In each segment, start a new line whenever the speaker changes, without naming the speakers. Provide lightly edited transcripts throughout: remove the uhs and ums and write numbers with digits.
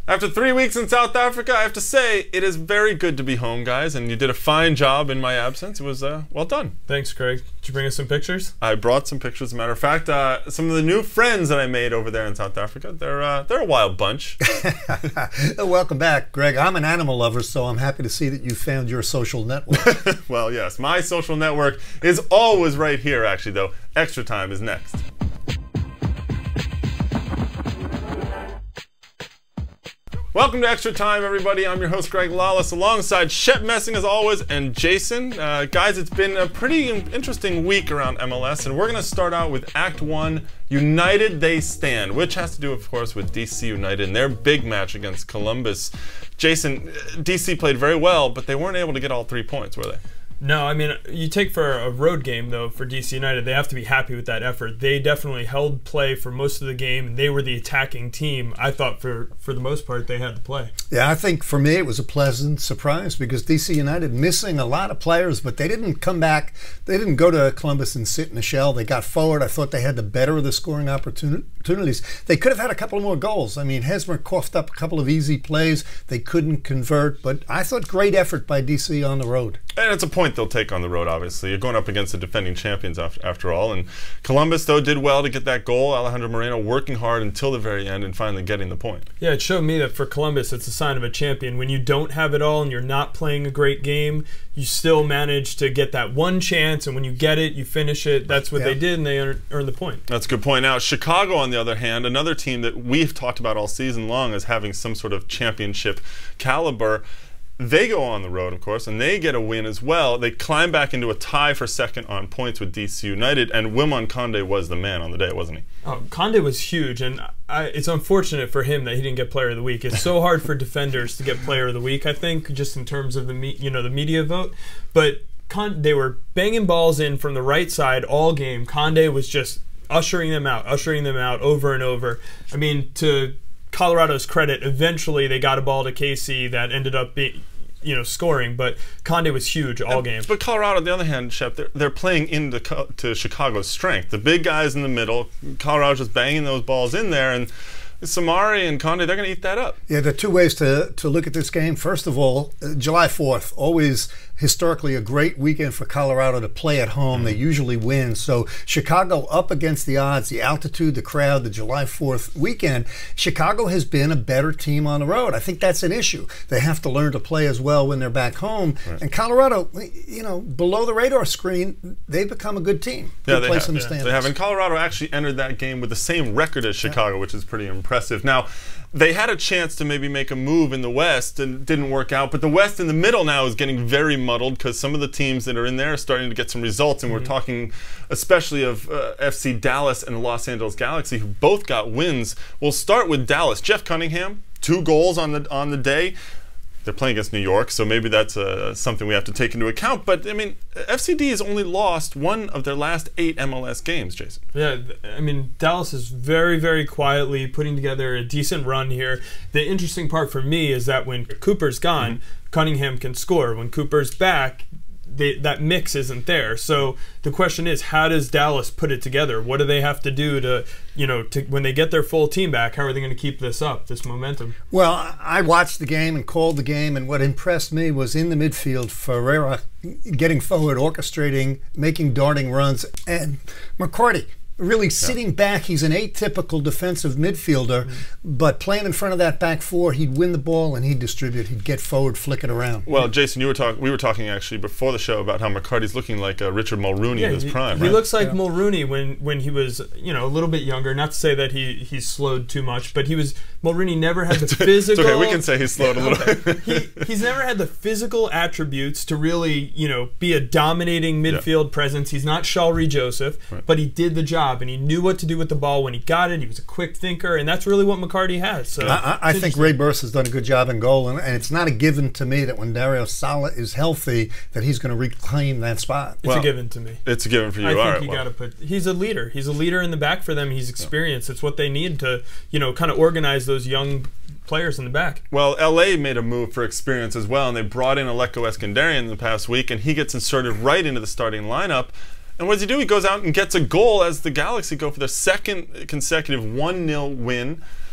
After 3 weeks in South Africa, I have to say, it is very good to be home, guys, and you did a fine job in my absence. It was well done.
Thanks, Craig. Did you bring us some pictures?
I brought some pictures. As a matter of fact, some of the new friends that I made over there in South Africa, they're a wild bunch.
Welcome back, Greg. I'm an animal lover, so I'm happy to see that you found your social network.
Well, yes, my social network is always right here, actually, though. Extra Time is next. Welcome to Extra Time, everybody. I'm your host, Greg Lawless, alongside Shep Messing, as always, and Jason. Guys, it's been a pretty interesting week around MLS, and we're going to start out with Act 1, United They Stand, which has to do, of course, with DC United and their big match against Columbus. Jason, DC played very well, but they weren't able to get all 3 points, were they?
No, I mean, you take for a road game, though, for DC United, they have to be happy with that effort. They definitely held play for most of the game, and they were the attacking team. I thought for the most part they had to play.
Yeah, I think for me it was a pleasant surprise because DC United missing a lot of players, but they didn't come back. They didn't go to Columbus and sit in a shell. They got forward. I thought they had the better of the scoring opportunities. They could have had a couple more goals. I mean, Hesmer coughed up a couple of easy plays. They couldn't convert, but I thought great effort by DC on the road.
And it's a point they'll take on the road, obviously. You're going up against the defending champions after all. And Columbus, though, did well to get that goal. Alejandro Moreno working hard until the very end and finally getting the point.
Yeah, it showed me that for Columbus, it's a sign of a champion. When you don't have it all and you're not playing a great game, you still manage to get that one chance, and when you get it, you finish it. That's what they did, and they earned the point.
That's a good point. Now, Chicago, on the other hand, another team that we've talked about all season long as having some sort of championship caliber, they go on the road, of course, and they get a win as well. They climb back into a tie for second on points with DC United, and Wilmon Conde was the man on the day, wasn't he?
Oh, Conde was huge, and it's unfortunate for him that he didn't get Player of the Week. It's so hard for defenders to get Player of the Week, I think, just in terms of the media vote. But they were banging balls in from the right side all game. Conde was just ushering them out over and over. I mean, to Colorado's credit, eventually they got a ball to KC that ended up being, scoring, but Conde was huge all game.
But Colorado, on the other hand, Shep, they're playing into Chicago's strength. The big guys in the middle, Colorado's just banging those balls in there, and Samari and Conde, they're going to eat that up.
Yeah, there are two ways to look at this game. First of all, July 4th, always historically a great weekend for Colorado to play at home. They usually win. So Chicago up against the odds, the altitude, the crowd, the July 4th weekend. Chicago has been a better team on the road. I think that's an issue. They have to learn to play as well when they're back home. Right. And Colorado, below the radar screen, they've become a good team.
Yeah, they have. They have. And Colorado actually entered that game with the same record as Chicago, which is pretty impressive. Now, they had a chance to maybe make a move in the West and didn't work out, but the West in the middle now is getting very muddled because some of the teams that are in there are starting to get some results, and we're talking especially of FC Dallas and the Los Angeles Galaxy, who both got wins. We'll start with Dallas. Jeff Cunningham, 2 goals on the day. They're playing against New York, so maybe that's something we have to take into account. But, I mean, FCD has only lost 1 of their last 8 MLS games, Jason.
Yeah, I mean, Dallas is very, very quietly putting together a decent run here. The interesting part for me is that when Cooper's gone, Cunningham can score. When Cooper's back, that mix isn't there. So the question is, how does Dallas put it together? What do they have to do to when they get their full team back, how are they going to keep this up, this momentum?
Well, I watched the game and called the game, and what impressed me was in the midfield, Ferreira getting forward, orchestrating, making darting runs, and McCarty really sitting back. He's an atypical defensive midfielder, but playing in front of that back four, he'd win the ball and he'd distribute. He'd get forward, flick it around.
Well, Jason, we were talking actually before the show about how McCarty's looking like Richard Mulrooney in his prime.
He looks like Mulrooney when he was a little bit younger. Not to say that he's slowed too much, but Mulrooney never had the physical.
It's okay, we can say he's slowed a little.
He's never had the physical attributes to really be a dominating midfield presence. He's not Shalry Joseph, but he did the job. And he knew what to do with the ball when he got it. He was a quick thinker, and that's really what McCarty has. So
I think Ray Burse has done a good job in goal, and it's not a given to me that when Dario Sala is healthy, that he's going to reclaim that spot.
It's a given to me.
It's a given for you.
I think you got to put. He's a leader. He's a leader in the back for them. He's experienced. It's what they need to, kind of organize those young players in the back.
Well, LA made a move for experience as well, and they brought in Alecko Eskandarian in the past week, and he gets inserted right into the starting lineup. And what does he do? He goes out and gets a goal as the Galaxy go for their second consecutive 1-0 win.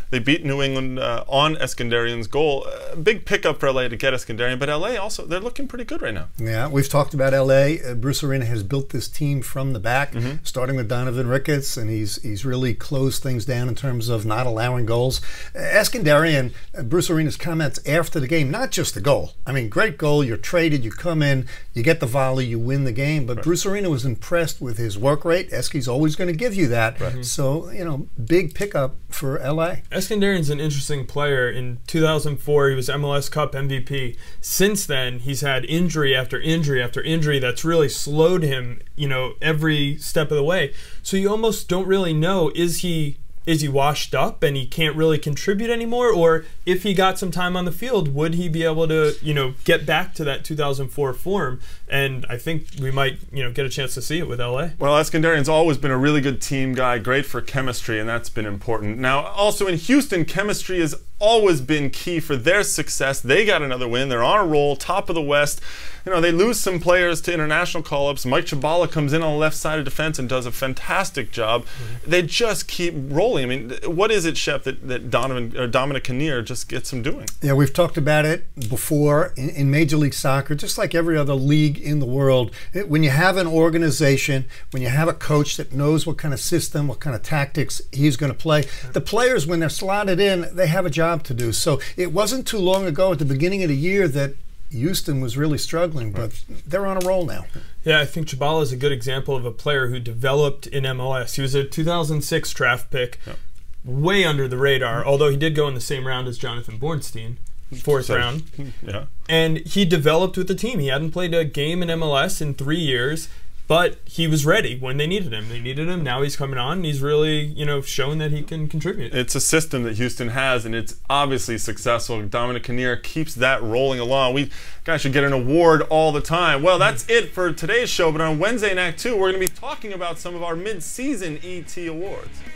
They beat New England on Eskandarian's goal. Big pickup for LA to get Eskandarian, but LA also, they're looking pretty good right now.
Yeah, we've talked about LA. Bruce Arena has built this team from the back, starting with Donovan Ricketts, and he's really closed things down in terms of not allowing goals. Eskandarian, Bruce Arena's comments after the game, not just the goal. I mean, great goal, you're traded, you come in, you get the volley, you win the game, but Bruce Arena was impressed with his work rate. Esky's always going to give you that. So, you know, big pickup for LA.
Eskandarian's an interesting player. In 2004, he was MLS Cup MVP. Since then, he's had injury after injury after injury that's really slowed him, you know, every step of the way. So you almost don't really know, is he washed up and he can't really contribute anymore? Or if he got some time on the field, would he be able to, you know, get back to that 2004 form? And I think we might, you know, get a chance to see it with LA.
Well, Eskandarian's always been a really good team guy, great for chemistry, and that's been important. Now, also in Houston, chemistry has always been key for their success. They got another win. They're on a roll, top of the West. You know, they lose some players to international call-ups. Mike Chabala comes in on the left side of defense and does a fantastic job. They just keep rolling. I mean, what is it, Shep, that Dominic Kinnear just gets them doing?
Yeah, we've talked about it before in Major League Soccer, just like every other league in the world. When you have an organization, when you have a coach that knows what kind of system, what kind of tactics he's going to play, the players, when they're slotted in, they have a job to do. So it wasn't too long ago at the beginning of the year that Houston was really struggling, but they're on a roll now.
Yeah, I think Chabala is a good example of a player who developed in MLS. He was a 2006 draft pick, way under the radar, although he did go in the same round as Jonathan Bornstein, fourth round.
Yeah.
And he developed with the team. He hadn't played a game in MLS in 3 years, but he was ready when they needed him. They needed him. Now he's coming on, and he's really, you know, shown that he can contribute.
It's a system that Houston has, and it's obviously successful. Dominic Kinnear keeps that rolling along. We guys should get an award all the time. Well, that's it for today's show, but on Wednesday in Act 2, we're going to be talking about some of our mid-season ET awards.